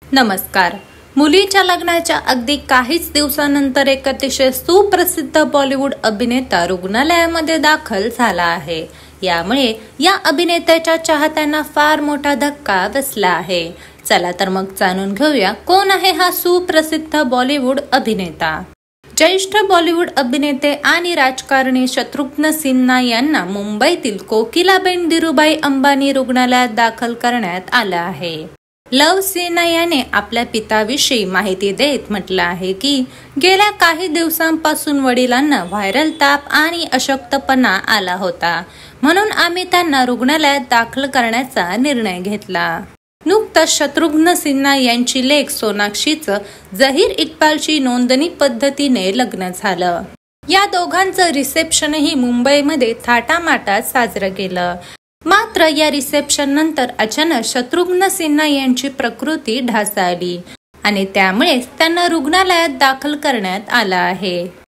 नमस्कार. मुलीच्या लग्नाच्या अगदी काहीच दिवसानंतर एक अतिशय सुप्रसिद्ध बॉलिवूड अभिनेता रुग्णालयामध्ये दाखल झाला आहे. यामुळे या अभिनेत्याच्या चाहत्यांना फार मोठा धक्का बसला आहे. चला तर मग जाणून घेऊया कोण आहे हा सुप्रसिद्ध बॉलिवूड अभिनेता. ज्येष्ठ बॉलिवूड अभिनेते आणि राजकारणी शत्रुघ्न सिन्हा यांना मुंबईतील कोकिलाबेन धीरूभाई अंबानी रुग्णालयात दाखल करण्यात आलं आहे. लव सिन्हा याने आपल्या पित्याविषयी माहिती देत म्हटलं आहे की गेल्या काही दिवसांपासून वडिलांना व्हायरल ताप आणि अशक्तपणा आला होता, म्हणून आम्ही त्यांना रुग्णालयात दाखल करण्याचा निर्णय घेतला. नुकतंच शत्रुघ्न सिन्हा यांची लेक सोनाक्षीचं झहीर इक्बालची नोंदणी पद्धतीने लग्न झालं. या दोघांचं रिसेप्शनही मुंबईमध्ये थाटामाटात साजरं केलं. मात्र या रिसेप्शन नंतर अचानक शत्रुघ्न सिन्हा यांची प्रकृती ढासळली आणि त्यामुळे त्यांना रुग्णालयात दाखल करण्यात आलं आहे.